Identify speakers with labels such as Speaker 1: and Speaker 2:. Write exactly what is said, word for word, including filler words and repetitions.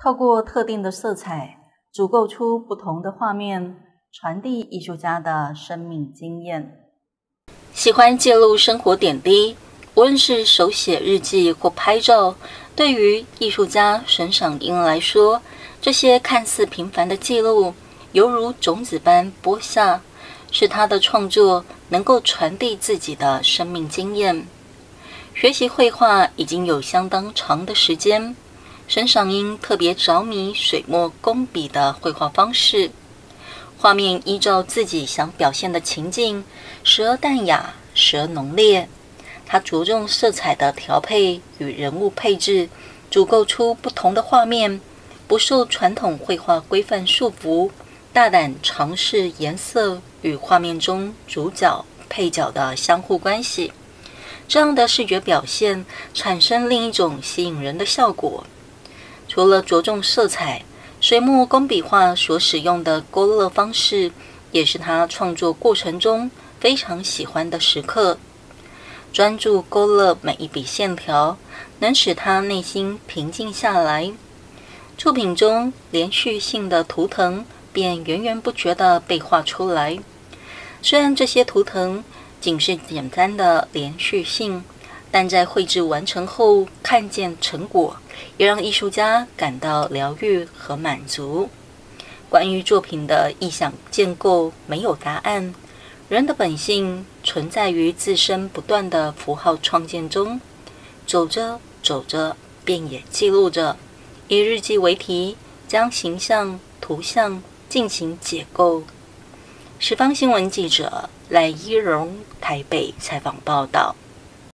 Speaker 1: 透过特定的色彩，组构出不同的画面，传递艺术家的生命经验。喜欢记录生活点滴，无论是手写日记或拍照，对于艺术家沈赏英来说，这些看似平凡的记录，犹如种子般播下，使他的创作能够传递自己的生命经验。学习绘画已经有相当长的时间，沈赏英特别着迷水墨工笔的绘画方式。画面依照自己想表现的情境，时而淡雅，时而浓烈。他着重色彩的调配与人物配置，组构出不同的画面，不受传统绘画规范束缚，大胆尝试颜色与画面中主角、配角的相互关系。这样的视觉表现产生另一种吸引人的效果。除了着重色彩，水墨工笔画所使用的勾勒方式，也是他创作过程中非常喜欢的时刻。专注勾勒每一笔线条，能使他内心平静下来。作品中连续性的图腾便源源不绝地被画出来。虽然这些图腾仅是简单的连续性，但在绘制完成后看见成果，也让艺术家感到疗愈和满足。关于作品的意想建构没有答案，人的本性存在于自身不断的符号创建中，走着走着便也记录着，以日记为题，将形象、图像进行解构。十方新闻记者赖依荣台北采访报道。